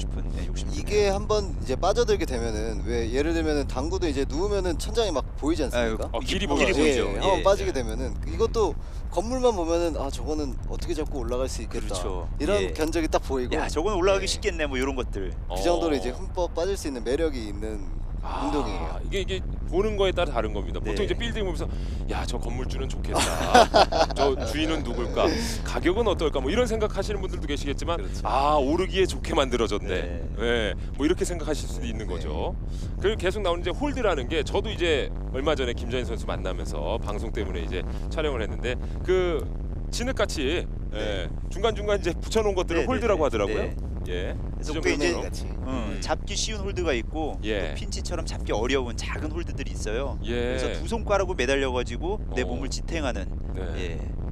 싶은 욕심. 이게 한번 이제 빠져들게 되면은 왜 예를 들면은 당구도 이제 누우면은 천장이 막 보이지 않습니까? 길이 보이죠. 보이죠. 한번 예. 빠지게 되면은 이것도 건물만 보면은 아 저거는 어떻게 잡고 올라갈 수 있겠다. 그렇죠. 이런 예. 견적이 딱 보이고. 야, 저건 올라가기 예. 쉽겠네 뭐 이런 것들. 그 정도로 이제 흠뻑 빠질 수 있는 매력이 있는 운동이에요. 이게 보는 거에 따라 다른 겁니다. 네. 보통 이제 빌딩 보면서 야 저 건물주는 좋겠다. 저 주인은 누굴까? 가격은 어떨까? 뭐 이런 생각하시는 분들도 계시겠지만 그렇죠. 아 오르기에 좋게 만들어졌네. 네. 네. 뭐 이렇게 생각하실 수도 있는 거죠. 그리고 계속 나오는 이제 홀드라는 게 저도 이제 얼마 전에 김전인 선수 만나면서 방송 때문에 이제 촬영을 했는데 그 진흙같이 예, 중간중간 이제 붙여놓은 것들을 네, 홀드라고 네, 하더라고요. 네. 예. 그래서 지점으로. 이제 같이. 잡기 쉬운 홀드가 있고 예. 또 핀치처럼 잡기 어려운 작은 홀드들이 있어요. 예. 그래서 두 손가락으로 매달려 가지고 내 몸을 지탱하는 네. 예.